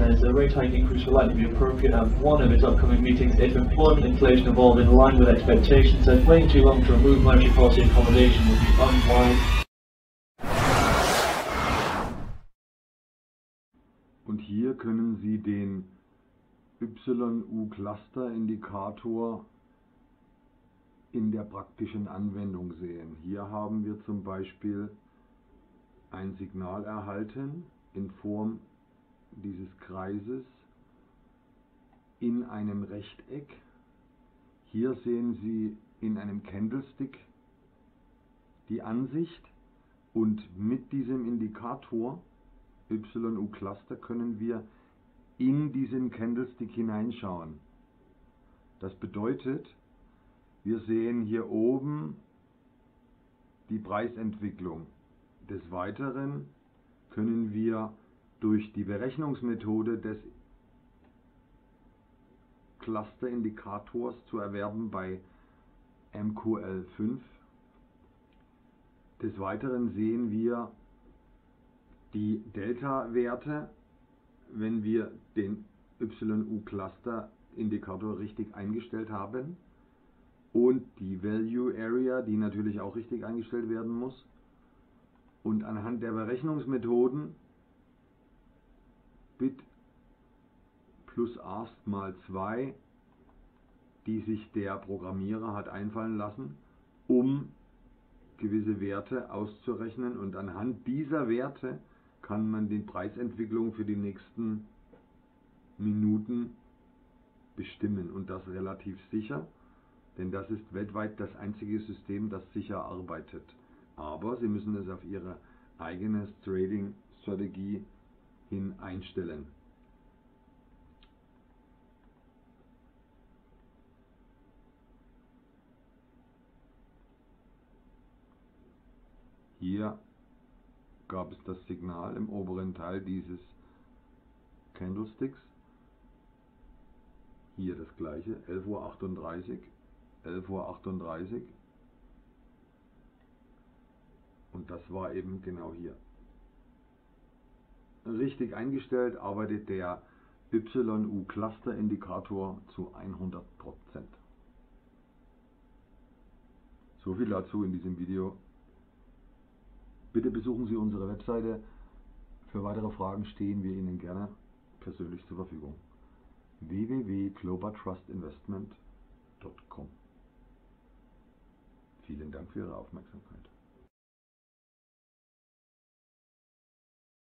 says a rate hike increase will likely be appropriate at one of its upcoming meetings if employment inflation evolved in line with expectations. Says waiting too long to remove monetary policy accommodation would be unwise. Und hier können Sie den YU-Cluster-Indikator in der praktischen Anwendung sehen. Hier haben wir zum Beispiel ein Signal erhalten in Form dieses Kreises in einem Rechteck. Hier sehen Sie in einem Candlestick die Ansicht und mit diesem Indikator YU-Cluster können wir in diesen Candlestick hineinschauen. Das bedeutet, wir sehen hier oben die Preisentwicklung. Des Weiteren können wir durch die Berechnungsmethode des Cluster-Indikators zu erwerben bei MQL5. Des Weiteren sehen wir die Delta-Werte, wenn wir den YU-Cluster-Indikator richtig eingestellt haben, und die Value Area, die natürlich auch richtig eingestellt werden muss. Und anhand der Berechnungsmethoden Bit plus Ask mal 2, die sich der Programmierer hat einfallen lassen, um gewisse Werte auszurechnen, und anhand dieser Werte kann man die Preisentwicklung für die nächsten Minuten bestimmen, und das relativ sicher, denn das ist weltweit das einzige System, das sicher arbeitet. Aber Sie müssen es auf Ihre eigene Trading-Strategie hin einstellen. Hier gab es das Signal im oberen Teil dieses Candlesticks. Hier das gleiche, 11:38 Uhr, 11:38 Uhr. Und das war eben genau hier. Richtig eingestellt arbeitet der YU-Cluster-Indikator zu 100%. So viel dazu in diesem Video. Bitte besuchen Sie unsere Webseite. Für weitere Fragen stehen wir Ihnen gerne persönlich zur Verfügung. www.globaltrustinvestment.com. Vielen Dank für Ihre Aufmerksamkeit.